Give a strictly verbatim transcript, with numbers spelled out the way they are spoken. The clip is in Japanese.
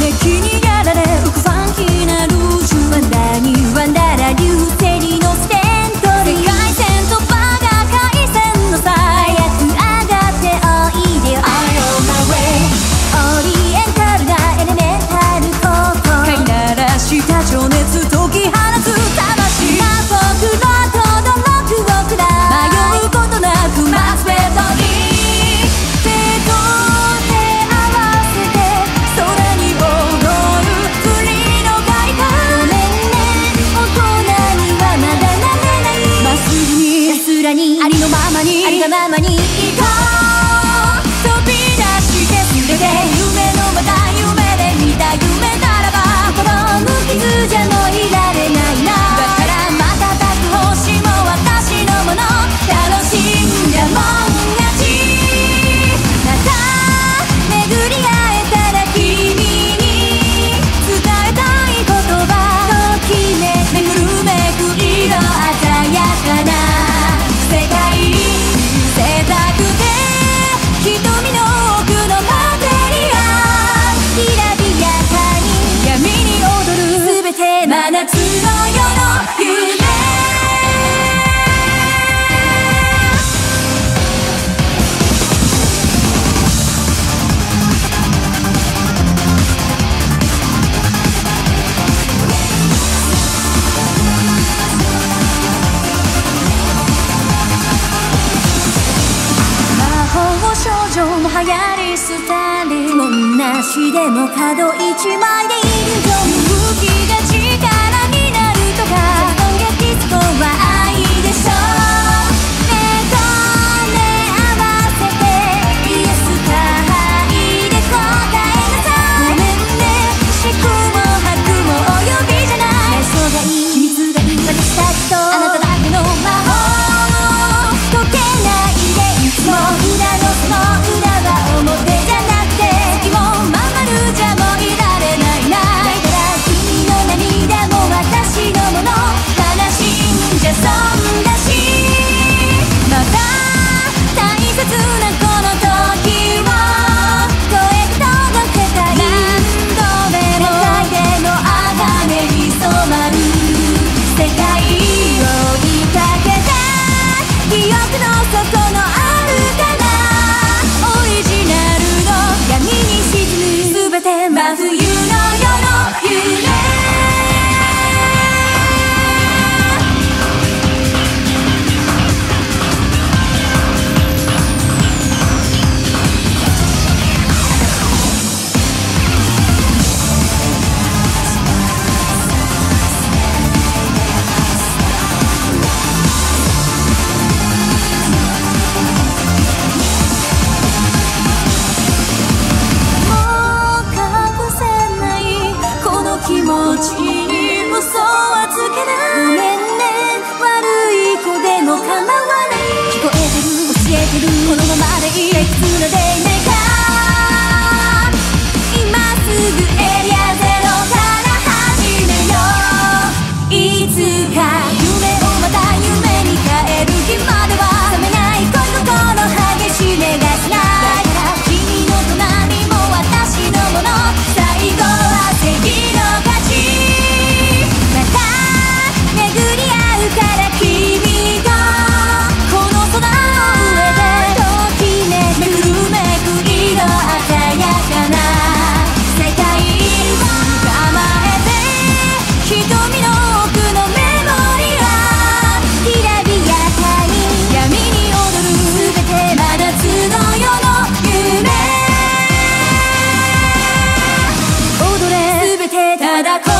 めきにやられ浮くファンキーなルージュワンダーにワンダーラ流星に乗せてんと世界線とバーが回線のさ早く上がっておいでよ I'm on my way オリエンタルなエレメンタルコート飼いならした情熱解き放つ魂魔法のとどろく僕ら迷うことなくマスベッドに手と手合わせて空に踊るフリーの外貨ごめんね大人にはまだなれないまっすぐに安らにありのままにありがままに行こう飛び出して全て夢のまた夢で見た夢ならば心の傷じゃもういられないなだから瞬く星も私のもの楽しんだもん勝ちまた巡り会えたら君に伝えたい言葉ときめくめくるめく色鮮やかな世界見せたくて瞳の奥のマテリアきらびやかに闇に踊る全て真夏の夜の夢魔法少女も流行り廃りもんなしでも角一枚でイリュージョン武器が力になるとか音楽ディスコは愛でしょ目と目合わせてイエスかはいで答えなさいごめんね四苦も八苦もお呼びじゃない内緒がいい秘密がいい私たちとあなただけの魔法解けないでいつも裏のその裏は表じゃなくて月もまん丸じゃもういられないなだから君の涙も私のもの悲しんじゃ損だしまた大切なこの時を声届けたい何度目も世界での茜に染まる世界を追いかけて記憶の底のあるかなオリジナルの闇に沈む全て真冬の夜の夢気持ちに嘘はつけないごめんね悪い子でも構わない聞こえてる教えてるこのままでいい理屈のデイメーカー今すぐエリアゼロから始めよういつか夢をまた夢に変える日までは冷めない恋心激しめがしないだから君の隣も私のもの最後は正義のまた巡り合うから君とこの空の上でときめくめくるめく色鮮やかな世界を捕まえて瞳の奥のメモリはきらびやかに闇に踊る全て真夏の夜の夢踊れ全てただ